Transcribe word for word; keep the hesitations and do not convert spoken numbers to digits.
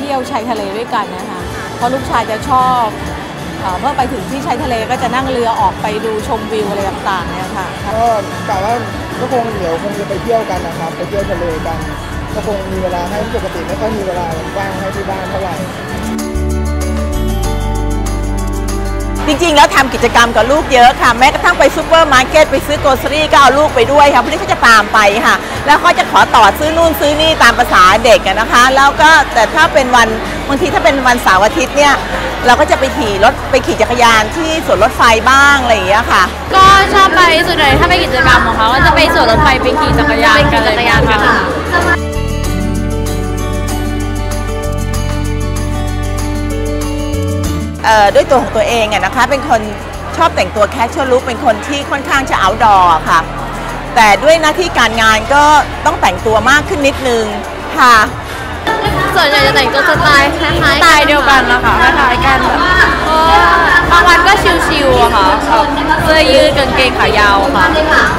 ที่ยวชายทะเลด้วยกันนะคะเพราะลูกชายจะชอบเมื่อไปถึงที่ชายทะเลก็จะนั่งเรือออกไปดูชมวิวอะไรต่างๆเนี่ยค่ะก็กะว่าก็คงเดี๋ยวคงจะไปเที่ยวกันนะครับไปเที่ยวทะเลกันก็คงมีเวลาให้ปกติไม่ค่อยมีเวลาว่างให้ที่บ้านเท่าไหร่จริงๆแล้วทำกิจกรรมกับลูกเยอะค่ะแม้กระทั่งไปซูเปอร์มาร์เก็ตไปซื้อโกลเซอรี่ก็เอาลูกไปด้วยค่ะเพราะนี่เขาจะตามไปค่ะแล้วเขาจะขอต่อซื้อนู่นซื้อนี่ตามภาษาเด็กนะคะแล้วก็แต่ถ้าเป็นวันบางทีถ้าเป็นวันเสาร์อาทิตย์เนี่ยเราก็จะไปขี่รถไปขี่จักรยานที่สวนรถไฟบ้างอะไรอย่างเงี้ยค่ะก็ชอบไปส่วนใหญ่ถ้าไปกิจกรรมของเขาก็จะไปสวนรถไฟไปขี่จักรยานกันเลยค่ะด้วยตัวของตัวเองอะนะคะเป็นคนชอบแต่งตัวแคชชวลลุคเป็นคนที่ค่อนข้างจะเอาท์ดอร์ค่ะแต่ด้วยหน้าที่การงานก็ต้องแต่งตัวมากขึ้นนิดนึงค่ะส่วนใหญ่จะแต่งตัวสไตล์คล้ายๆสไตล์เดียวกันนะคะคล้ายๆกันแบบบางวันก็ชิลๆอะค่ะเสื้อยืดกางเกงขายาวค่ะ